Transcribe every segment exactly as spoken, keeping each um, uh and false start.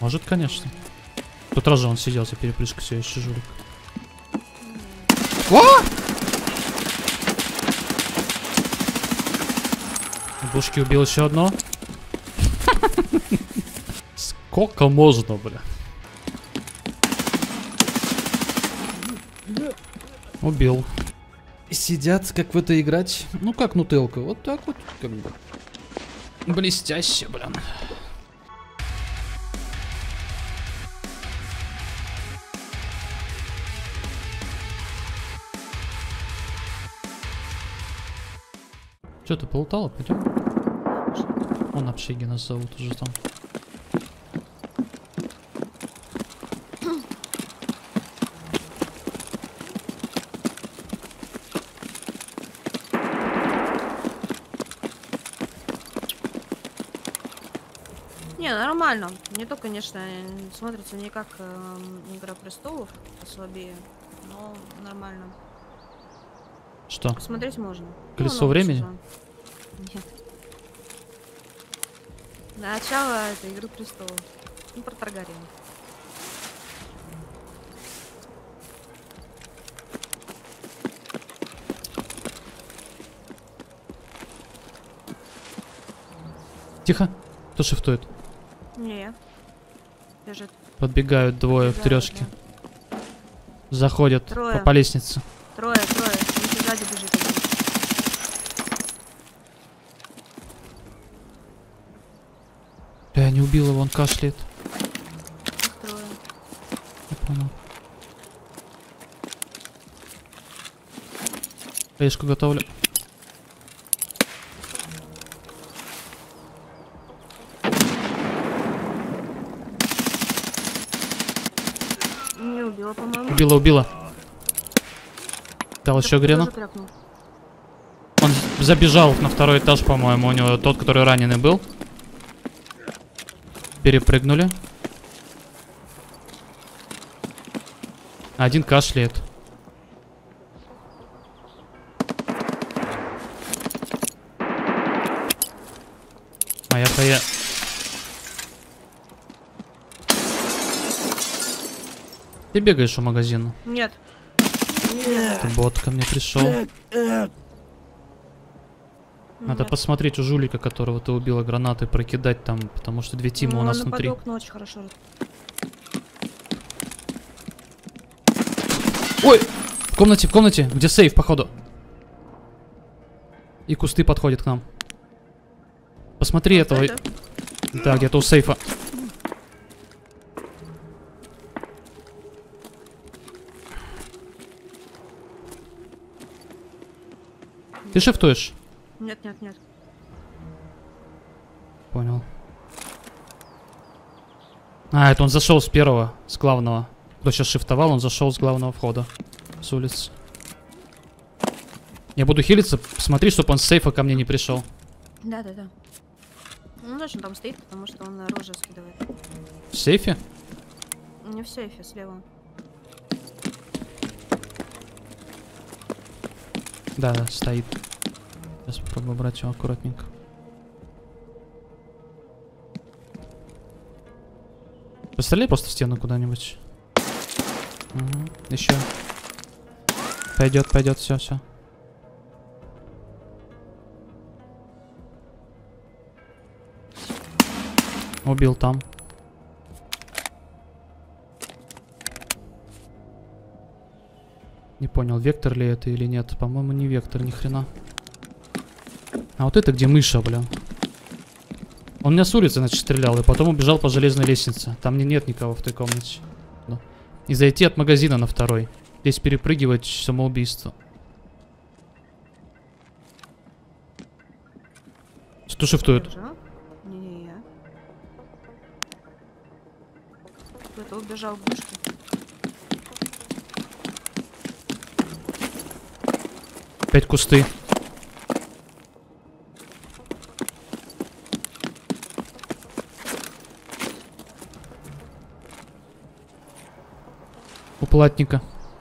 Может, конечно. Тут раз же он сидел за перепрыжкой, все еще жулик. О! Бушки убил еще одно. Сколько можно, бля? Убил. Сидят, как в это играть. Ну, как нутелка. Вот так вот, как бы. Блестяще, блин. Че, ты полутала? Пойдем. Он общаги нас зовут уже там. Не, нормально. Не то, конечно, смотрится не как э, Игра престолов, послабее, но нормально. Что? Посмотреть можно. Колесо ну, времени? сезон. Нет. Начало этой Игры престолов. Ну, про Таргариена. Тихо. Кто шифтует? Не я. Бежит. Подбегают двое в трешке. Да. Заходят Трое. по, по лестнице. Трое, трое. Он сзади бежит. Да, я не убил его, он кашляет. Их трое. Я понял. Решку готовлю. Не убила, по-моему. Убила, убила. Дал еще грену. Он забежал на второй этаж, по-моему. У него тот, который раненый был. Перепрыгнули. Один кашляет. Моя хая. Ты бегаешь у магазина? Нет. Это бот ко мне пришел. Надо Нет. посмотреть у жулика, которого ты убила, гранаты прокидать там, потому что две тимы Ну, у нас на внутри. окно очень хорошо. Ой! В комнате, в комнате, где сейф, походу. И кусты подходят к нам. Посмотри Вот этого. это? Да, где-то у сейфа. Ты шифтуешь? Нет, нет, нет. Понял. А, это он зашел с первого, с главного. Кто сейчас шифтовал, он зашел с главного входа. С улицы. Я буду хилиться, смотри, чтобы он с сейфа ко мне не пришел. Да, да, да. Ну, зачем там стоит, потому что он оружие скидывает. В сейфе? Не в сейфе, слева. Да, да, стоит. Сейчас попробую брать его аккуратненько. Постреляй просто в стену куда-нибудь. Угу. Еще. Пойдет, пойдет, все, все. Убил там. Не понял, вектор ли это или нет. По-моему, не вектор, ни хрена. А вот это где мыша, бля? Он меня с улицы, значит, стрелял, и потом убежал по железной лестнице. Там не нет никого в той комнате. Да. И зайти от магазина на второй. Здесь перепрыгивать самоубийство. Что шифтует? Не, не, я. Кто-то убежал к бушке. Опять кусты. У платника.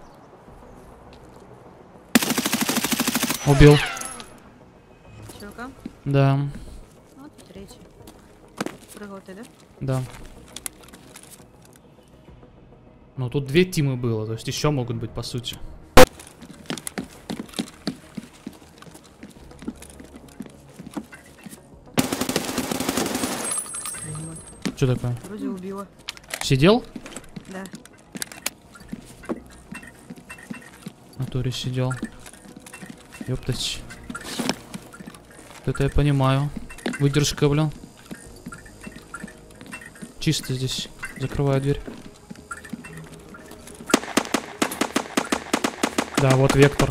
Убил. Чувака? Да. Да. Вот третий. Прыгал ты, да? Да. Ну, тут две тимы было, то есть еще могут быть, по сути. Что такое? Вроде убила. Сидел? Да. В натуре сидел. Ёптать. Это я понимаю. Выдержка, блин. Чисто здесь. Закрываю дверь. Да, вот вектор.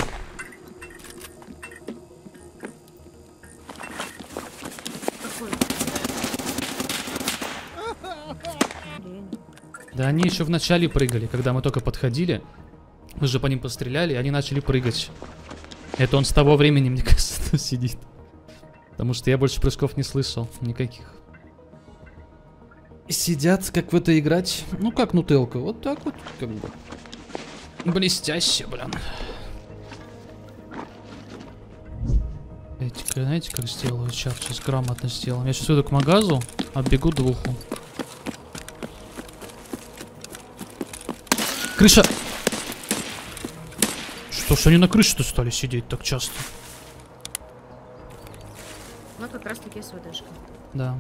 Какой? Блин. Да они еще в начале прыгали, когда мы только подходили. Мы же по ним постреляли, и они начали прыгать. Это он с того времени, мне кажется, сидит. Потому что я больше прыжков не слышал. Никаких. Сидят, как в это играть. Ну, как нутелка. Вот так вот, как бы. Блестяще, блин. Эти, знаете, как сделаю чат? Сейчас грамотно сделаем. Я сейчас иду к магазу, оббегу двуху. Крыша! Что ж они на крыше-то стали сидеть так часто? Ну, как раз таки СВДшка. Да.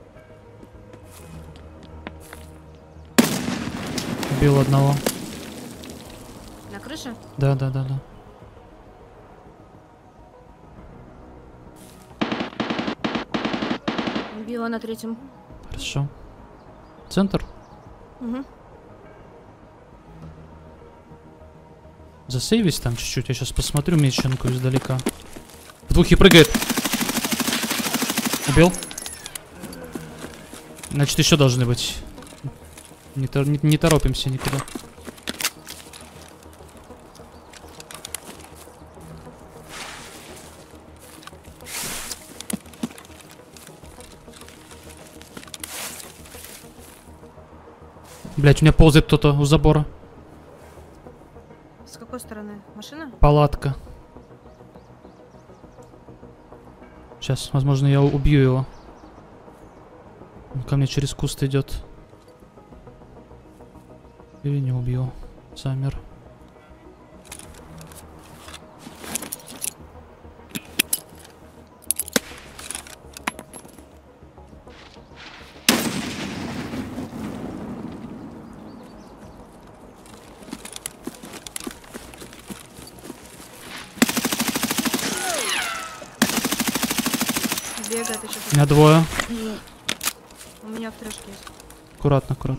Убил одного. На крыше? Да, да, да, да. Убила на третьем. Хорошо. Центр? Угу. Засейвись там чуть-чуть. Я сейчас посмотрю меченку издалека. В двухе прыгает. Убил. Значит, еще должны быть. Не, тор не, не торопимся никуда. Блять, у меня ползает кто-то у забора. С какой стороны? Машина? Палатка. Сейчас, возможно, я убью его. Он ко мне через куст идет. Или не убью. Замер. Бегает еще. У меня двое. У меня в трешке есть. Аккуратно, аккуратно.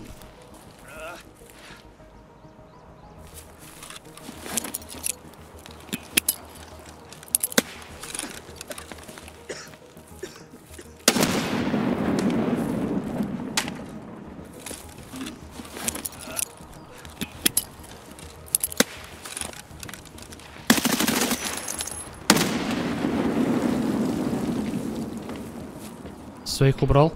Своих убрал.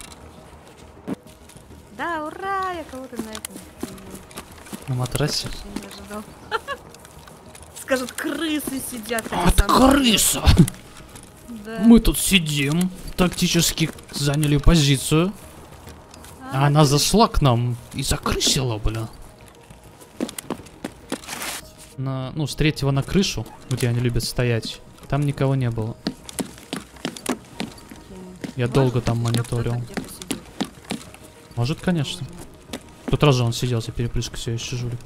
Да, ура! Я кого-то на этом. На матрасе. Я не ожидал. Скажут, крысы сидят. А, это крыса! Да. Мы тут сидим, тактически заняли позицию. А она зашла к нам и закрысила, бля. На, ну, с третьего на крышу, где они любят стоять, там никого не было. Я Может, долго там ещё мониторил. кто-то где-то сидит. Может, конечно. Тут раз же он сидел за перепрыжкой, все еще жулик.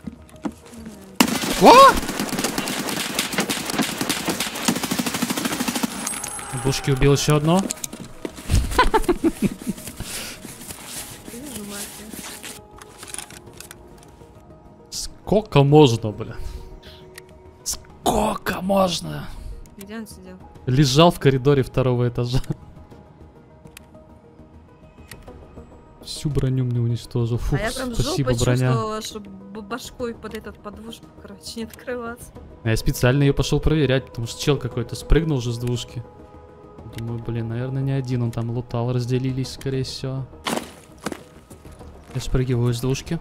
О! В бушке убил еще одно. Вижу, мать. Сколько можно, бля? Сколько можно? Где он сидел? Лежал в коридоре второго этажа. Всю броню мне уничтожил. Фух, а я прям спасибо, жопой броня. чувствовала, чтобы башкой под этот подвушку, короче, не открываться. А я специально ее пошел проверять, потому что чел какой-то спрыгнул уже с двушки. Думаю, блин, наверное, не один он там лутал, разделились, скорее всего. Я спрыгиваю с двушки.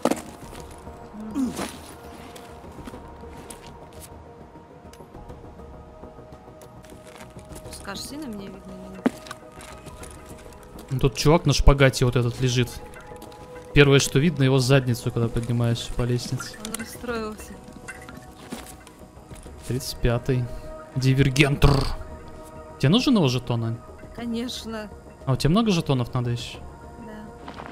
Скажешь, сильно мне видно или нет? Ну, тут чувак на шпагате вот этот лежит. Первое, что видно, его задницу, когда поднимаешься по лестнице. Он расстроился. тридцать пятый. Дивергентр. Тебе нужен его жетон? Конечно. А у тебя много жетонов надо еще? Да.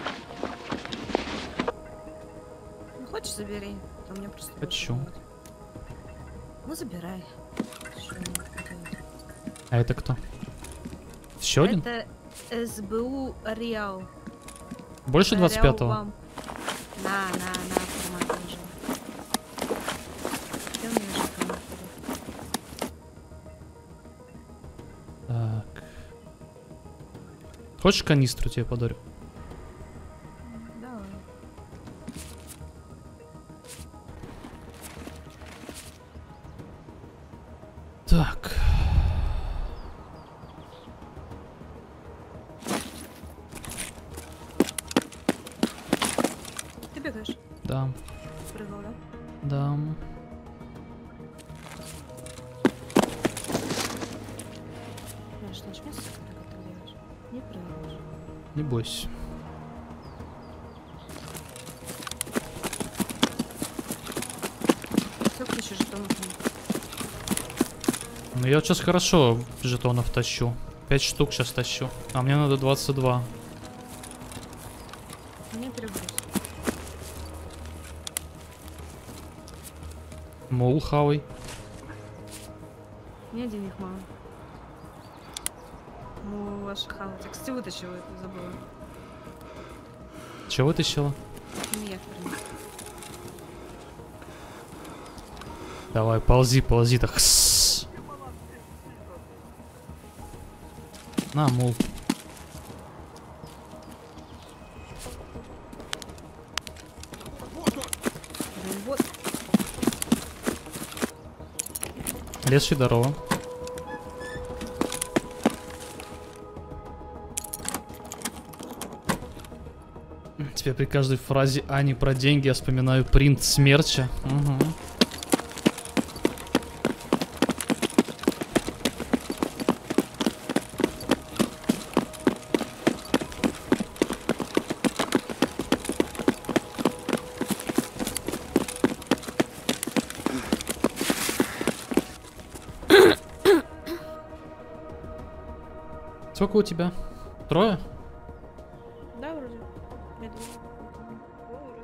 Ну хочешь, забери. А мне просто... Хочу. Ну забирай. А это кто? Еще один? Это СБУ Реал. Больше двадцать пятого? На, на, на, формат уже. Так. Хочешь канистру тебе подарю? Давай. Так. Ты бегаешь? Да. Прыгал, да? Да. Знаешь, нажми, как ты делаешь. Не прыгаешь. Не бойся. Сколько еще жетонов нет? Ну я вот сейчас хорошо жетонов тащу. пять штук сейчас тащу. А мне надо двадцать два. Не перегруз. Мол, хавай. Мне денег мало. Ну, ваша хавать. Я, кстати, вытащила это, забыла. Чего вытащила? Не, принес. Давай, ползи, ползи так. С-с-с. На, мол. Вот. Леший, здорово. Теперь при каждой фразе Ани про деньги я вспоминаю принт смерча. Угу. Сколько у тебя? Трое? Да, вроде. Я думаю. Ой, вроде.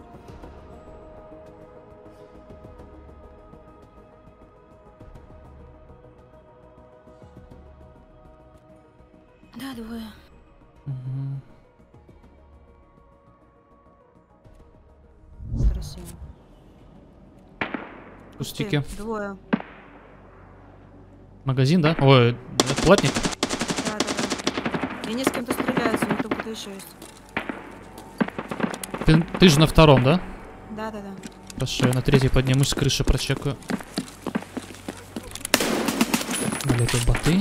Да, двое. Угу. Красиво. Пустяки. Ты, двое. Магазин, да? Ой, это платник? Да, да, да. И они с кем-то стреляются, у них там кто-то еще есть. Ты, ты же на втором, да? Да, да, да. Хорошо, я на третий поднимусь с крыши, прочекаю. Налеты боты.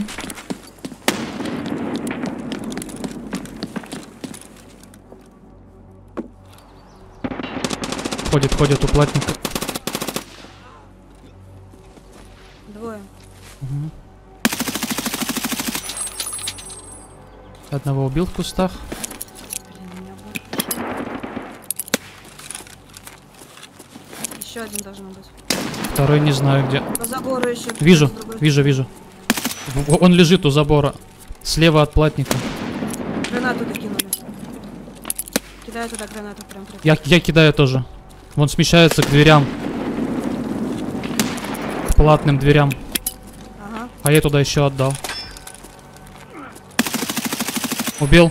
Ходит, ходит у платника. Двое. Угу. Одного убил в кустах. Блин, у меня будет. Еще один должен быть. Второй не знаю где. По забору еще. Вижу, вижу, вижу. В- Он лежит у забора. Слева от платника. Гранату докинули. Кидаю туда гранату прям прям. Я, я кидаю тоже. Вон смещается к дверям. К платным дверям. Ага. А я туда еще отдал. Убил.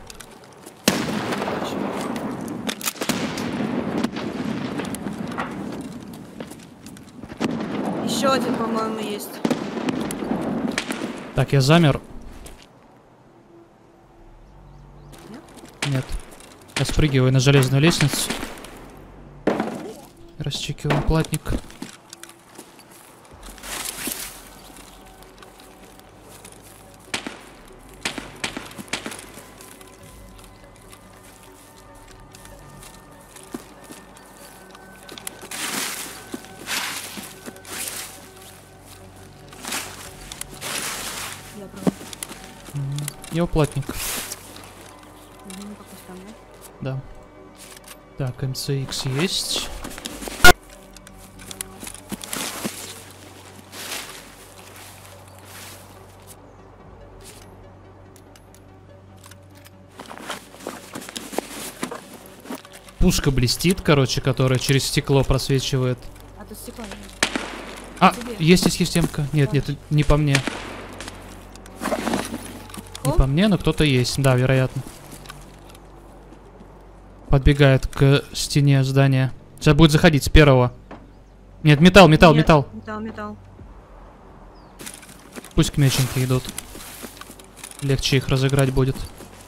Еще один, по-моему, есть. Так, я замер. Нет? Нет. Я спрыгиваю на железную лестницу. Расчекиваю платник. Я права. Я у платника. Угу, по кустам, да? Да. Так, эм цэ икс есть. Пушка блестит, короче, которая через стекло просвечивает. А тут стекло нет. А, Тебе. есть, есть, есть эмка. Нет, Давай. нет, не по мне. Не О? по мне, но кто-то есть. Да, вероятно. Подбегает к стене здания. Сейчас будет заходить с первого. Нет, металл, металл, Нет, металл. Металл, металл. Пусть к меченке идут. Легче их разыграть будет.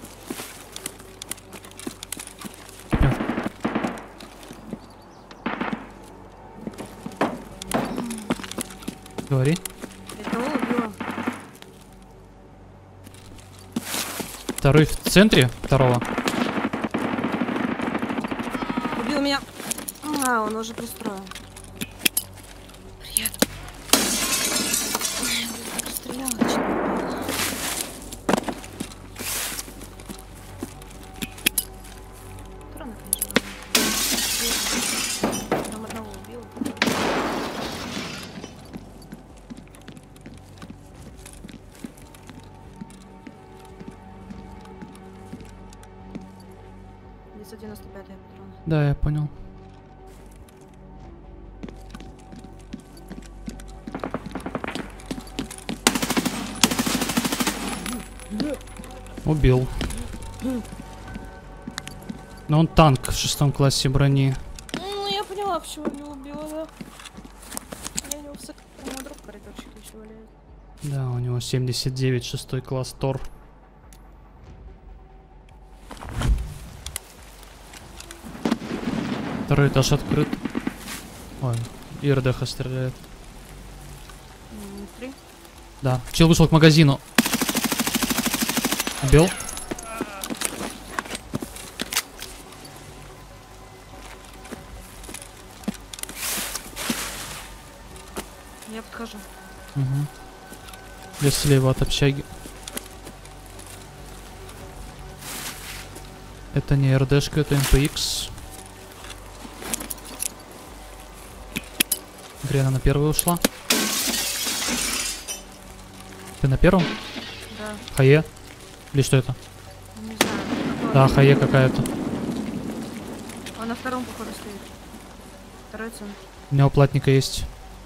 Говори. Это убило. Второй в центре второго. Убил меня. А, он уже пристроил. Привет. Ой, я так расстреляла, чуть не убила. Трудно, конечно. Там одного убил. девятьсот девяносто пятый патрон. Да, я понял. Убил. Но он танк в шестом классе брони. Ну, я поняла, почему не убила, да. Я не высоко, у друг коридорчик еще валяет. Да, у него семьдесят девять, шестой класс Тор. Второй этаж открыт. Ой, ИРДХ стреляет. Внутри. Да, чел вышел к магазину. Убил. Я подхожу. Угу. Я слева от общаги. Это не РДшка, это эм пэ икс. Грена на первую ушла. Ты на первом? Да. Хае? Или что это? Не знаю. Какой Да, он? хае какая-то. Он на втором, походу, стоит. Второй центр. У меня у платника есть.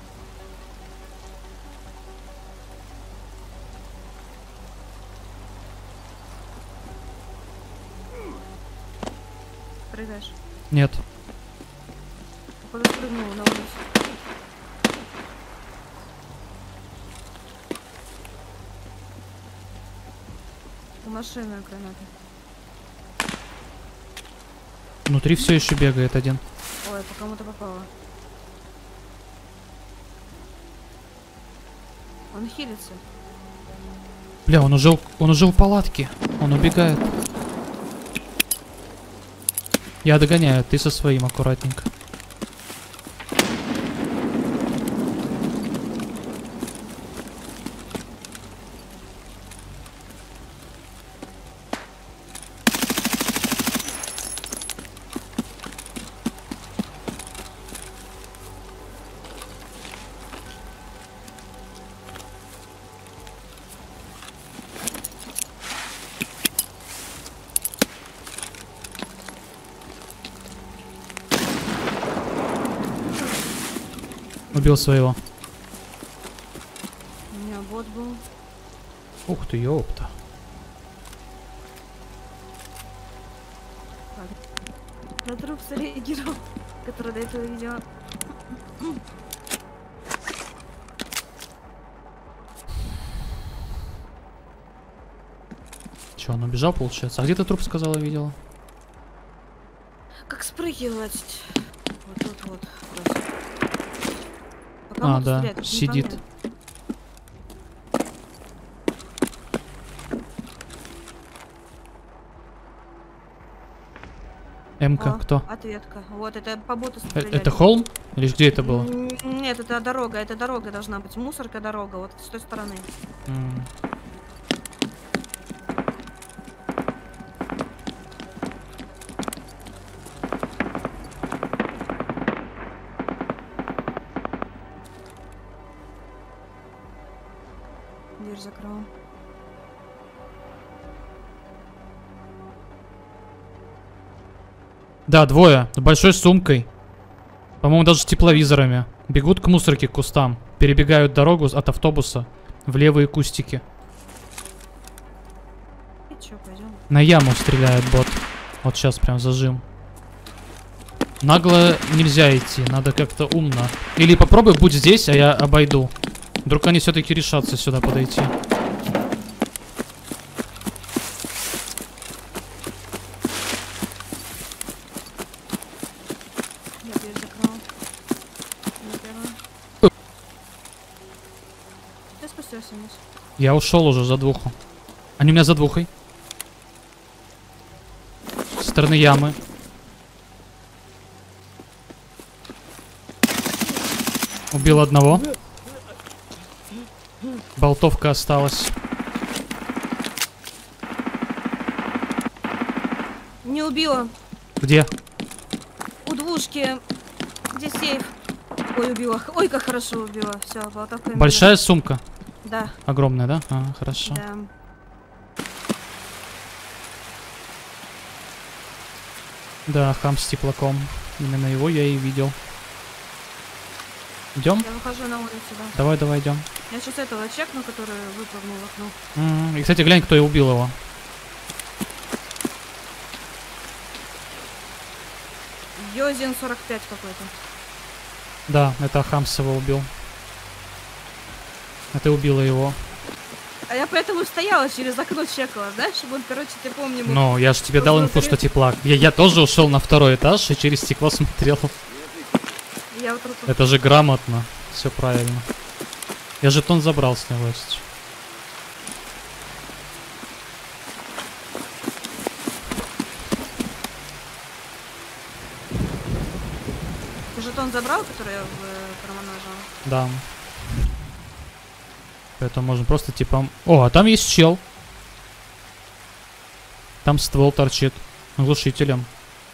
Прыгаешь. Нет. Походу, спрыгнул на улицу. У машины граната. Внутри все еще бегает один. Ой, по кому-то попало. Он хилится. Бля, он уже, у- он уже у палатки. Он убегает. Я догоняю, ты со своим аккуратненько. Убил своего. У меня бот был. Ух ты, ёпта. На труп среагировал, который до этого видела. Че, он убежал, получается? А где ты труп, сказала, видела? Как спрыгивать? Вот тут вот. просто. По А, кому да, стрелять? Не сидит. понятно. М-ка, О, кто? Ответка. Вот, это по боту Э, стреляли. это холм? Или где это было? М, Нет, это дорога, это дорога должна быть. Мусорка дорога, вот с той стороны. М. закрыл. Да, двое. С большой сумкой. По-моему, даже с тепловизорами. Бегут к мусорке, к кустам. Перебегают дорогу от автобуса в левые кустики. И чё, пойдем? На яму стреляет бот. Вот сейчас прям зажим. Нагло нельзя идти, надо как-то умно. Или попробуй будь здесь, а я обойду. Вдруг они все-таки решатся сюда подойти. Я дверь закрыл. Не первый. Я спустился вниз. Я ушел уже за двуху. Они у меня за двухой. Со стороны ямы. Убил одного. Болтовка осталась. Не убила. Где? У двушки. Где сейф? Ой, убила. Ой, как хорошо убила. Все, болтовка. Большая сумка? Да. Огромная, да? А, хорошо. Да. Да, хам с теплаком. Именно его я и видел. Идем? Я выхожу на улицу, да. Давай, давай, идем. Я сейчас этого чекну, который выпрыгнул в окно. М-м. И, кстати, глянь, кто и убил его. Йозин сорок пять какой-то. Да, это Хамсова убил. А ты убила его. А я поэтому стояла через окно, чекала, знаешь, чтобы он, короче, теплом не мог. Ну, я же тебе дал инфу, что теплак. Я, я тоже ушел на второй этаж и через стекло смотрел. Я вот тут... Это же грамотно. Все правильно. Я жетон забрал с него, если. Ты жетон забрал, который я в э, карман нажал? Да. Поэтому можно просто типа... О, а там есть чел. Там ствол торчит. Глушителем.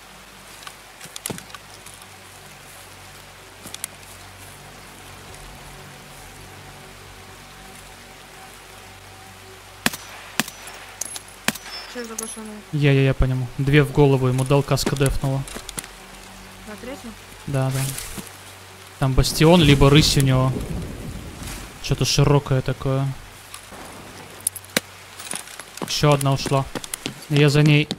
Что заглушенный? Я-я-я по нему. Две в голову ему дал, каска дефнула. На третьем? Да, да. Там бастион, либо рысь у него. Что-то широкое такое. Еще одна ушла. Я за ней.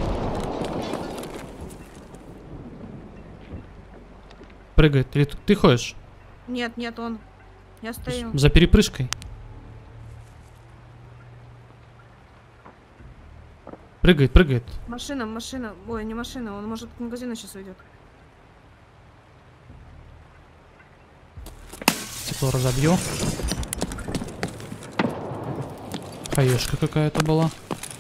Прыгает. Или ты, ты ходишь? Нет, нет, он. Я стою. За перепрыжкой. Прыгает, прыгает. Машина, машина. Ой, не машина, он может к магазину сейчас уйдет. Тепло разобью. Хаешка какая-то была.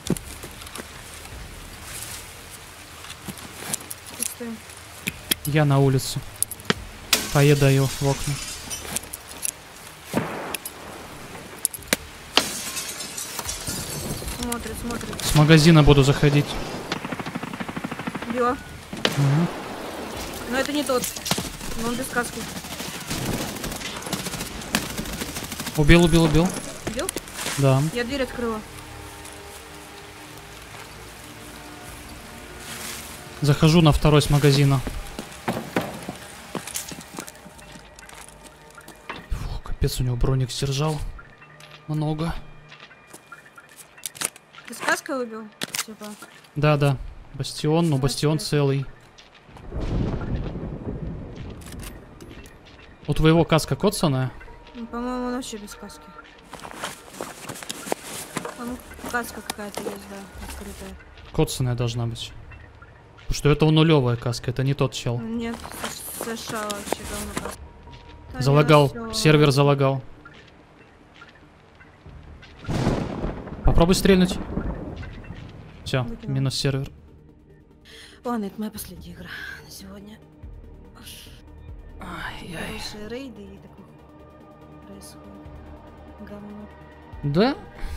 Пустым. Я на улицу. Хае даю в окна. Смотрит, смотрит. С магазина буду заходить. Била. Угу. Но это не тот. Но он без каски. Убил, убил, убил. Бил? Да. Я дверь открыла. Захожу на второй с магазина. Фу, капец, у него броник сдержал. Много. Ты с каской убил? Типа. Да, да. Бастион, но бастион целый. У твоего каска коцаная? Ну, по-моему, он вообще без каски. А ну, каска какая-то есть, да, открытая. Коцаная должна быть. Потому что это нулевая каска, это не тот чел. Нет, США вообще говно каска. Да, Залагал, всё. сервер залагал. Попробуй стрельнуть. Все, Выкинул. минус сервер. Ладно, это моя последняя игра на сегодня. Ай-яй. Хорошие рейды и такое происходит. Говно. Да?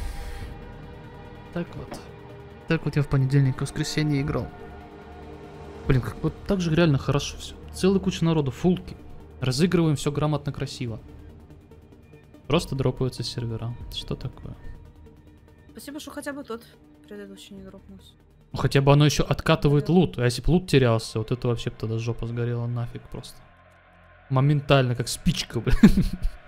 Так вот. Так вот я в понедельник и воскресенье играл. Блин, как вот так же реально хорошо все. Целая куча народу, фулки. Разыгрываем все грамотно, красиво. Просто дропаются сервера. Что такое? Спасибо, что хотя бы тот предыдущий не дропнулся. Ну, хотя бы оно еще откатывает лут. А если бы лут терялся, вот это вообще бы тогда жопа сгорела нафиг просто. Моментально, как спичка, блин.